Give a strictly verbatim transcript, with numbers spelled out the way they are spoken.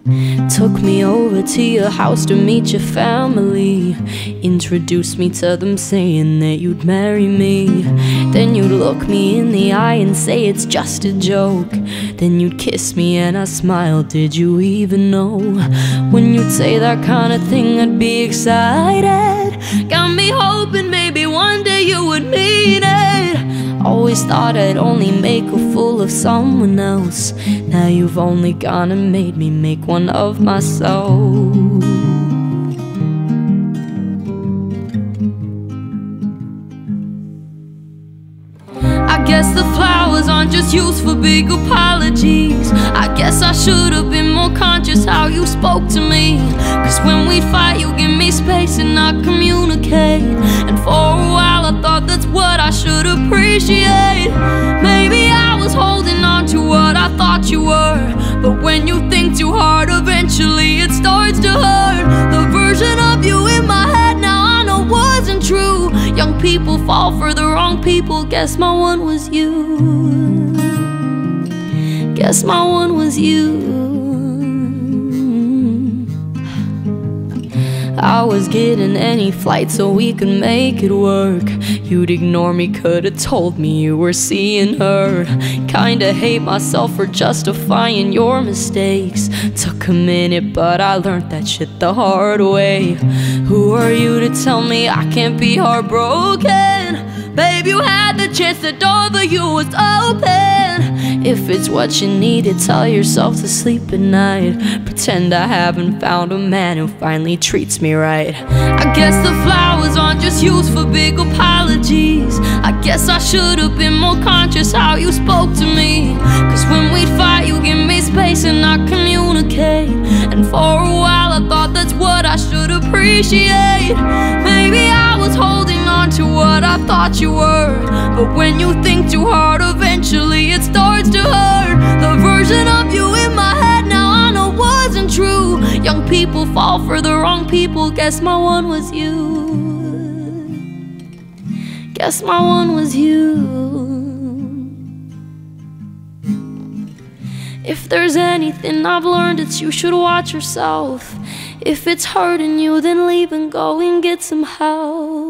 Took me over to your house to meet your family. Introduced me to them saying that you'd marry me. Then you'd look me in the eye and say it's just a joke. Then you'd kiss me and I smiled, did you even know? When you'd say that kind of thing I'd be excited. Got me hoping maybe one day you would mean it. Always thought I'd only make a fool of someone else. Now you've only gone and made me make one of myself. I guess the flowers aren't just used for big apologies. I guess I should have been more conscious how you spoke to me. Cause when we fight you give me space and I communicate. And for a while I thought that's what I should appreciate. Maybe I was holding on to what I thought you were. But when you think too hard eventually it starts to hurt. The version of you in my head now I know wasn't true. Young people fall for the wrong people. Guess my one was you. Guess my one was you. I was getting any flight so we could make it work. You'd ignore me, could've told me you were seeing her. Kinda hate myself for justifying your mistakes. Took a minute but I learned that shit the hard way. Who are you to tell me I can't be heartbroken? Babe, you had the chance, the door for you was open. If it's what you need to tell yourself to sleep at night. Pretend I haven't found a man who finally treats me right. I guess the flowers aren't just used for big apologies. I guess I should have been more conscious how you spoke to me. Cause when we'd fight you give me space and I communicate. And for a while I thought that's what I should appreciate. Maybe I was holding on to what I thought you were. But when you think too hard eventually it starts to hurt. The version of you in my head now I know wasn't true. Young people fall for the wrong people. Guess my one was you. Guess my one was you. If there's anything I've learned it's you should watch yourself. If it's hurting you then leave and go and get some help.